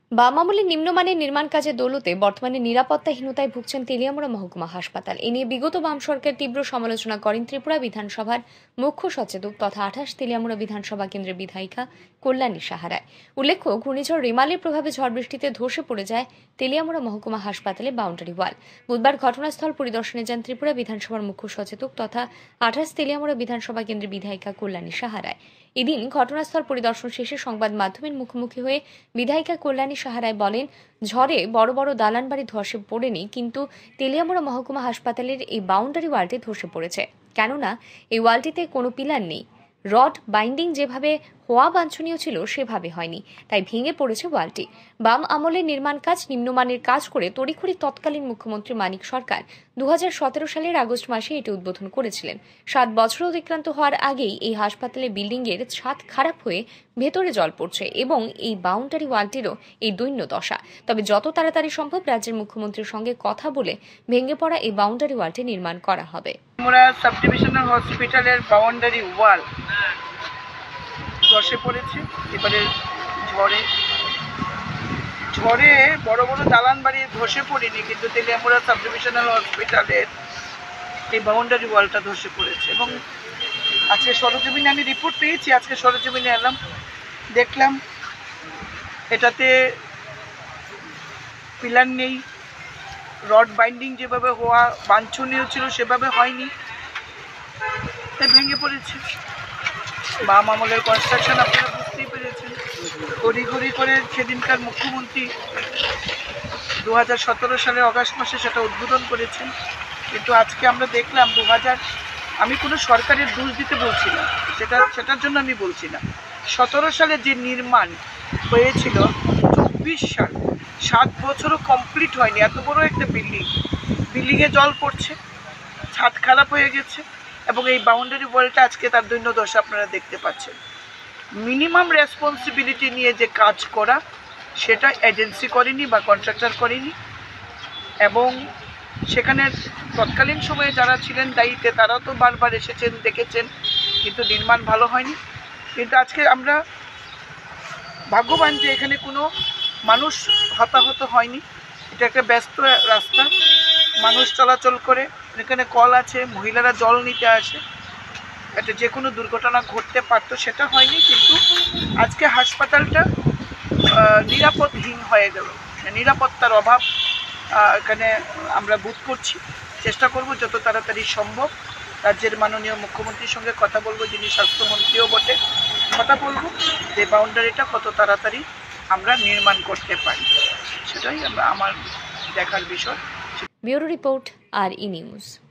বাম আমলে নিম্নমানের নির্মাণ কাজের দৌলতে বর্তমানে নিরাপত্তাহীনতায় ভুগছেন তেলিয়ামুড়া মহকুমা হাসপাতাল। এ নিয়ে বিগত বাম সরকার তীব্র সমালোচনা করেন ত্রিপুরা বিধানসভার মুখ্য সচেতক তথা ২৮ তেলিয়ামুড়া বিধানসভা কেন্দ্রের বিধায়িকা কল্যাণী সাহারায়। উল্লেখ্য, ঘূর্ণিঝড় রেমালের প্রভাবে ঝড় বৃষ্টিতে ধসে পড়ে যায় তেলিয়ামুড়া মহকুমা হাসপাতালে বাউন্ডারি ওয়াল। বুধবার ঘটনাস্থল পরিদর্শনে যান ত্রিপুরা বিধানসভার মুখ্য সচেতক তথা ২৮ তেলিয়ামুড়া বিধানসভা কেন্দ্রের বিধায়িকা কল্যাণী সাহারায়। এদিন ঘটনাস্থল পরিদর্শন শেষে সংবাদ মাধ্যমের মুখোমুখি হয়ে বিধায়িকা কল্যাণী সাহারায় বলেন, ঝড়ে বড় বড় দালান বাড়ি ধসে পড়েনি, কিন্তু তেলিয়ামুড়া মহকুমা হাসপাতালের এই বাউন্ডারি ওয়ালটি ধসে পড়েছে। কেননা এই ওয়ালটিতে কোনো পিলার নেই, রড বাইন্ডিং যেভাবে হওয়া বাঞ্ছনীয় ছিল সেভাবে হয়নি, তাই ভেঙে পড়েছে ওয়ালটি। বাম আমলের নির্মাণ কাজ নিম্নমানের কাজ করে তড়িঘড়ি তৎকালীন মুখ্যমন্ত্রী মানিক সরকার ২০১৭ সালের আগস্ট মাসে এটি উদ্বোধন করেছিলেন। ৭ বছর অতিক্রান্ত হওয়ার আগেই এই হাসপাতালে বিল্ডিংয়ের ছাদ খারাপ হয়ে ভেতরে জল পড়ছে এবং এই বাউন্ডারি ওয়ালটিরও এই দৈন্য দশা। তবে যত তাড়াতাড়ি সম্ভব রাজ্যের মুখ্যমন্ত্রীর সঙ্গে কথা বলে ভেঙে পড়া এই বাউন্ডারি ওয়ালটি নির্মাণ করা হবে। আমরা সাব ডিভিশনাল হসপিটালের বাউন্ডারি ওয়াল ধসে পড়েছে। এবারে ঝড়ে বড় বড় দালান বাড়ি ধসে পড়েনি, কিন্তু তেলিয়ামুড়া সাব ডিভিশনাল হসপিটালের এই বাউন্ডারি ওয়ালটা ধসে পড়েছে। এবং আজকে সরজমিনে আমি রিপোর্ট পেয়েছি, আজকে সরজমিনে এলাম, দেখলাম এটাতে পিলার নেই, রড বাইন্ডিং যেভাবে হওয়া বাঞ্ছনীয় ছিল সেভাবে হয়নি, তাই ভেঙে পড়েছে। বাম আমলের কনস্ট্রাকশন আপনারা বুঝতেই পেরেছেন। তড়িঘড়ি করে সেদিনকার মুখ্যমন্ত্রী ২০১৭ সালের অগাস্ট মাসে সেটা উদ্বোধন করেছেন, কিন্তু আজকে আমরা দেখলাম আমি কোনো সরকারের দোষ দিতে বলছি না, সেটার জন্য আমি বলছি না। ১৭ সালে যে নির্মাণ হয়েছিল, ২৪ সাল ৭ বছরও কমপ্লিট হয়নি। এত বড় একটা বিল্ডিংয়ে জল পড়ছে, ছাদ খারাপ হয়ে গেছে এবং এই বাউন্ডারি ওয়ালটা আজকে তার দৈন্য দশা আপনারা দেখতে পাচ্ছেন। মিনিমাম রেসপন্সিবিলিটি নিয়ে যে কাজ করা, সেটা এজেন্সি করেনি বা কন্ট্রাক্টর করেনি, এবং সেখানে তৎকালীন সময়ে যারা ছিলেন দায়িত্বে তারা তো বারবার এসেছেন, দেখেছেন, কিন্তু নির্মাণ ভালো হয়নি। কিন্তু আজকে আমরা ভাগ্যবান যে এখানে কোনো মানুষ হতাহত হয়নি। এটা একটা ব্যস্ত রাস্তা, মানুষ চলাচল করে, এখানে কল আছে, মহিলারা জল নিতে আসে, এটা যে কোনো দুর্ঘটনা ঘটতে পারতো, সেটা হয়নি। কিন্তু আজকে হাসপাতালটা নিরাপদহীন হয়ে গেল, নিরাপত্তার অভাব এখানে আমরা বোধ করছি। চেষ্টা করব যত তাড়াতাড়ি সম্ভব রাজ্যের মাননীয় মুখ্যমন্ত্রীর সঙ্গে কথা বলবো, যিনি স্বাস্থ্যমন্ত্রীও বটে, কথা বলবো যে বাউন্ডারিটা কত তাড়াতাড়ি আমরা নির্মাণ করতে পারি, সেটাই আমার দেখার বিষয়। Bureau report, R E news.